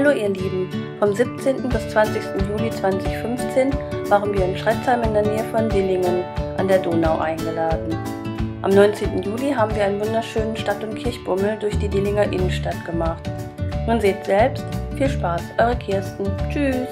Hallo ihr Lieben, vom 17. bis 20. Juli 2015 waren wir in Schretzheim in der Nähe von Dillingen an der Donau eingeladen. Am 19. Juli haben wir einen wunderschönen Stadt- und Kirchbummel durch die Dillinger Innenstadt gemacht. Nun seht selbst, viel Spaß, eure Kirsten, tschüss!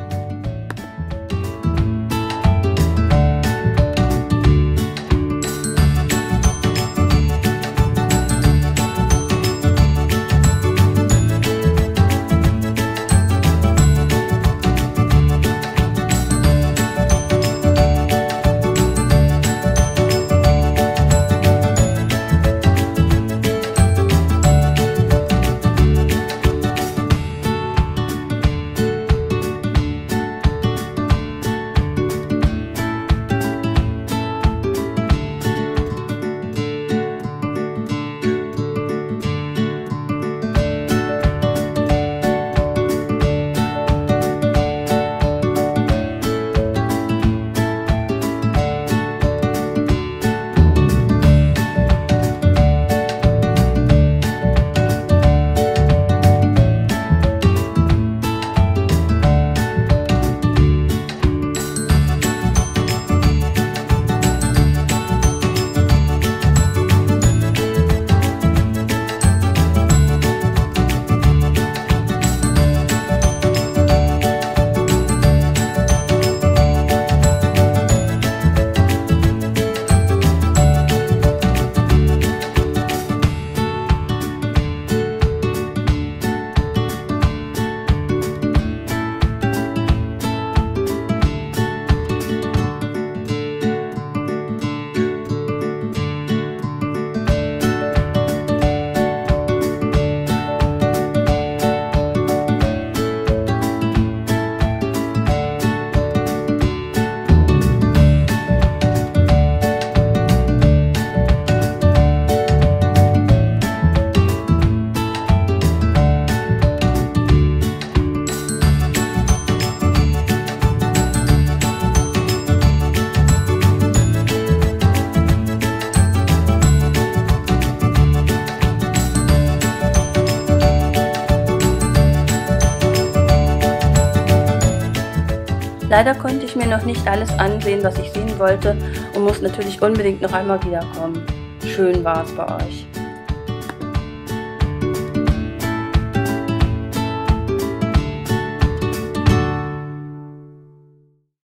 Leider konnte ich mir noch nicht alles ansehen, was ich sehen wollte, und muss natürlich unbedingt noch einmal wiederkommen. Schön war es bei euch.